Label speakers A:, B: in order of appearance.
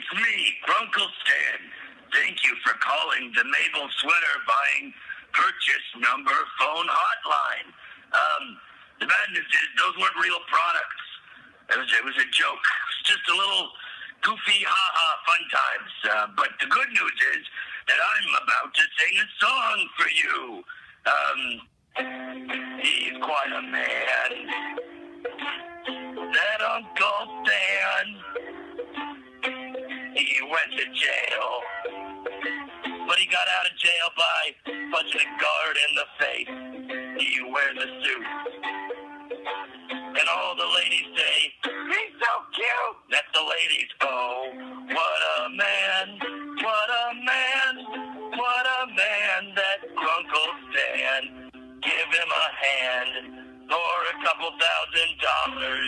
A: It's me, Grunkle Stan. Thank you for calling the Mabel Sweater Buying Purchase Number Phone Hotline. The bad news is those weren't real products. It was a joke. It's just a little goofy, ha-ha fun times. But the good news is that I'm about to sing a song for you. He's quite a man, that Uncle Stan. He went to jail, but he got out of jail by punching a guard in the face. He wears a suit, and all the ladies say, he's so cute. That's the ladies. Oh, what a man, what a man, what a man, that Grunkle Stan. Give him a hand for $2,000.